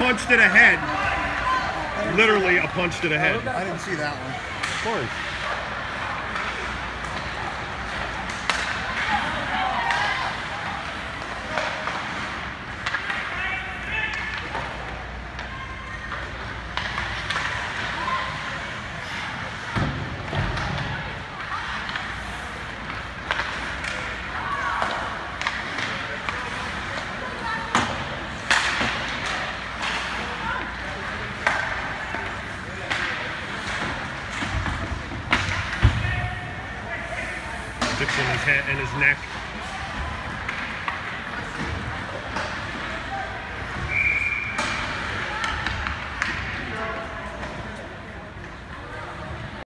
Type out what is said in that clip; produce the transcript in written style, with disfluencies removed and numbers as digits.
punch to the head. Literally a punch to the head. I didn't see that one. Of course. Sticks in his head and his neck.